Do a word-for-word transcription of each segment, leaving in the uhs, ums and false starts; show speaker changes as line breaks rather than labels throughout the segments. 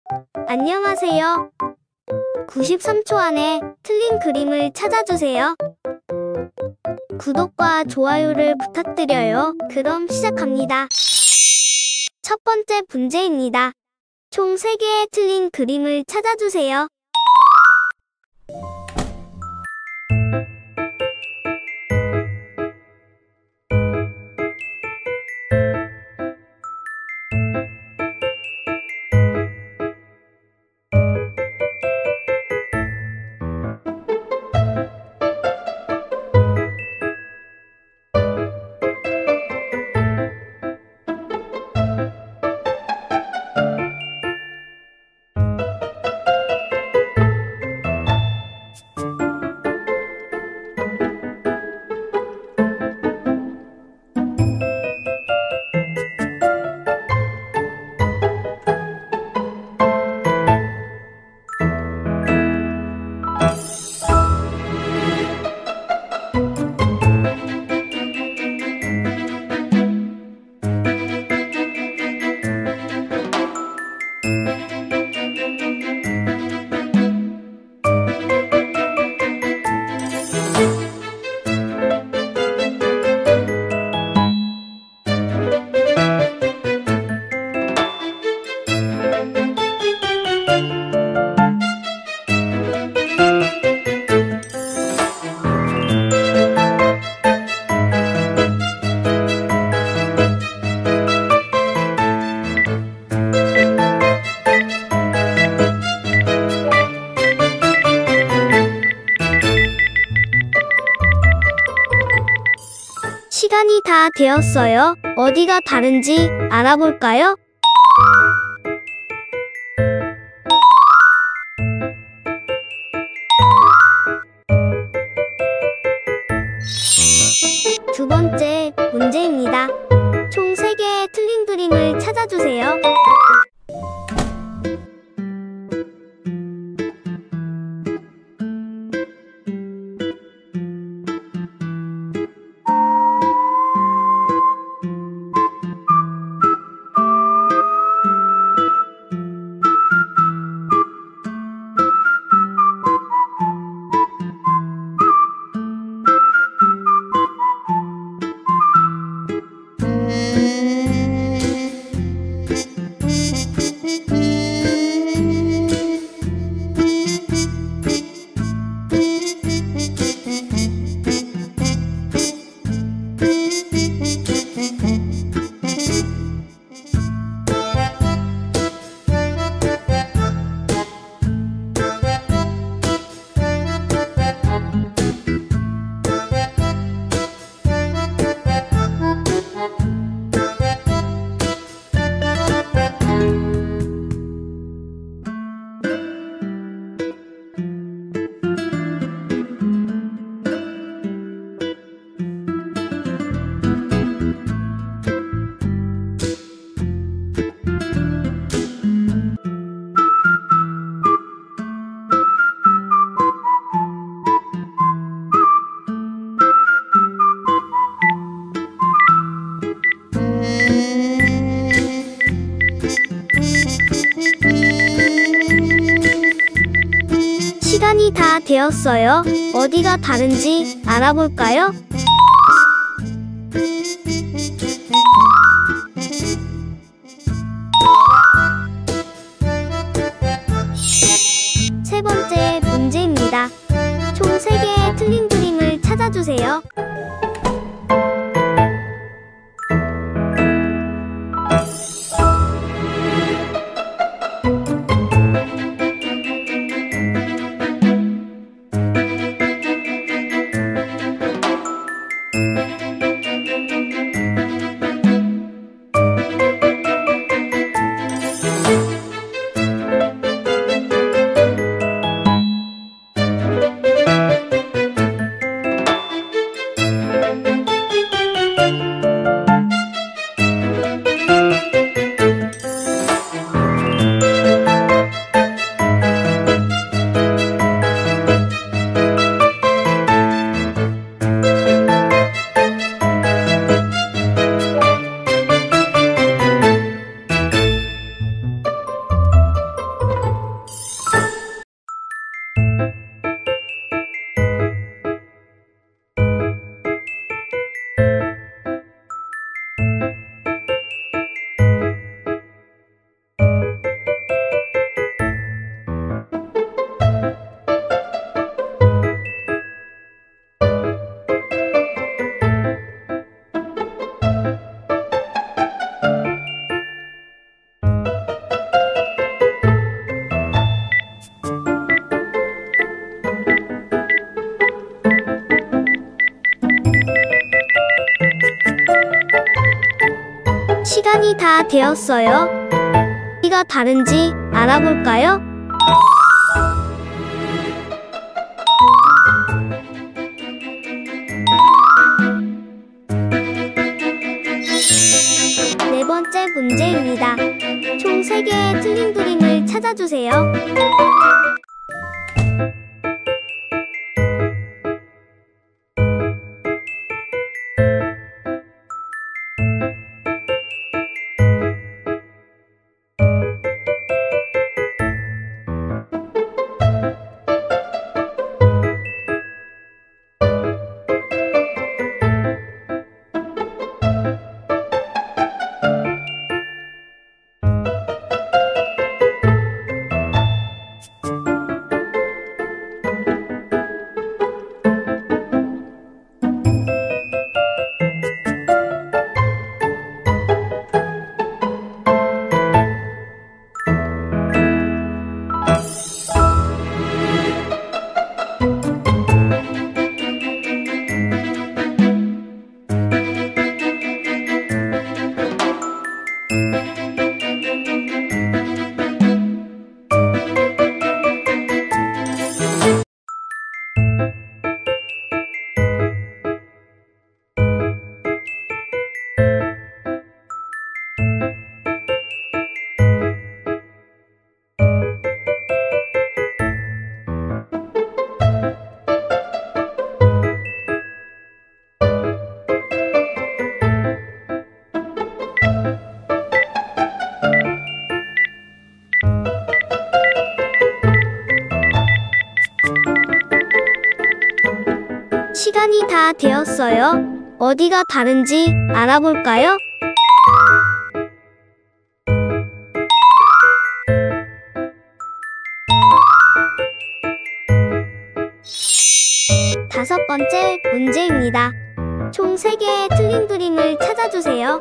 안녕하세요. 구십삼 초 안에 틀린 그림을 찾아주세요. 구독과 좋아요를 부탁드려요. 그럼 시작합니다. 첫 번째 문제입니다. 총 세 개의 틀린 그림을 찾아주세요. 시간이 다 되었어요. 어디가 다른지 알아볼까요? 두 번째 문제입니다. 총 세 개의 틀린 그림을 찾아주세요. 시간이 다 되었어요. 어디가 다른지 알아볼까요? 세 번째 문제입니다. 총 세 개의 틀린 그림을 찾아주세요. 시간이 다 되었어요. 어디가 다른지 알아볼까요? 네 번째 문제입니다. 총 세 개의 틀린 그림을 찾아주세요. 시간이 다 되었어요. 어디가 다른지 알아볼까요? 다섯 번째 문제입니다. 총 세 개의 틀린 그림을 찾아주세요.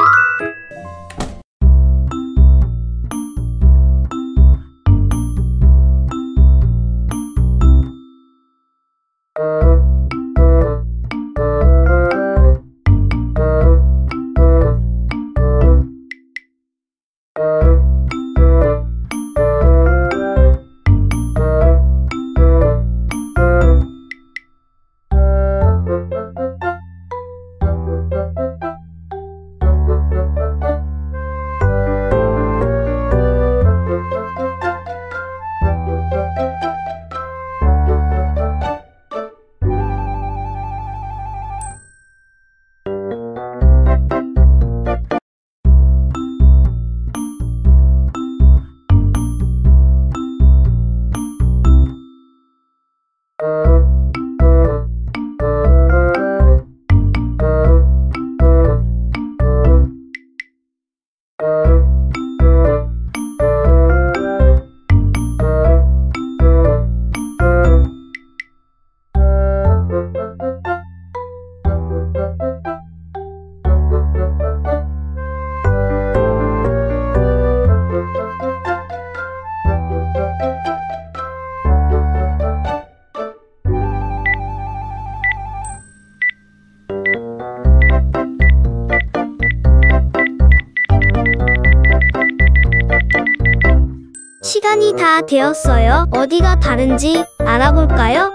시간이 다 되었어요. 어디가 다른지 알아볼까요?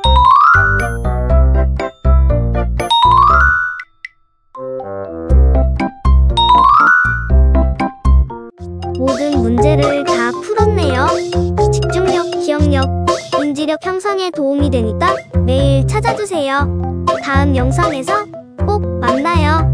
모든 문제를 다 풀었네요. 집중력, 기억력, 인지력 향상에 도움이 되니까 매일 찾아주세요. 다음 영상에서 꼭 만나요.